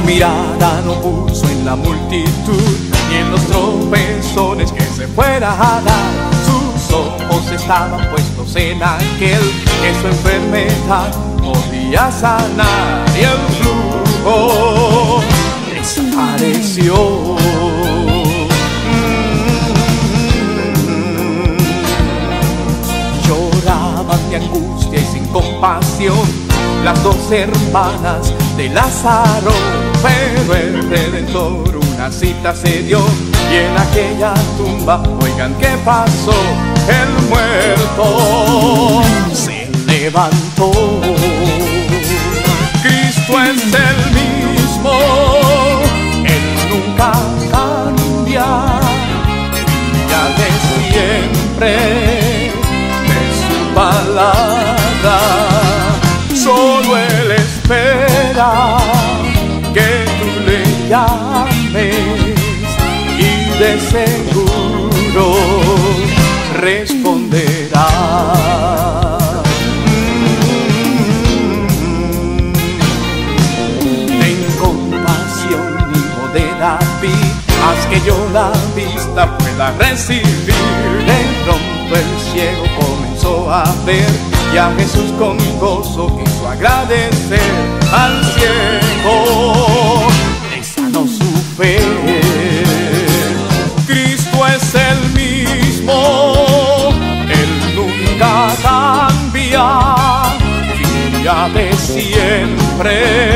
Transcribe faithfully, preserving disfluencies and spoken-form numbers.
mirada no puso en la multitud, ni en los tropezones que se fuera a dar. Sus ojos estaban puestos en aquel que su enfermedad podía sanar, y el flujo desapareció. Lloraban de angustia y sin compasión las dos hermanas de Lázaro, pero el Redentor una cita se dio, y en aquella tumba, oigan qué pasó, el muerto se levantó. Cristo es el mismo, Él nunca cambia, ya de siempre, de su palabra. Solo Él espera que tú le llames, y de seguro responderá. Ten compasión, hijo de David, haz que yo la vista pueda recibir. De pronto el ciego comenzó a ver, y a Jesús con gozo quiso agradecer. Al ciego le sanó su fe. Cristo es el mismo, Él nunca cambia, ya de siempre,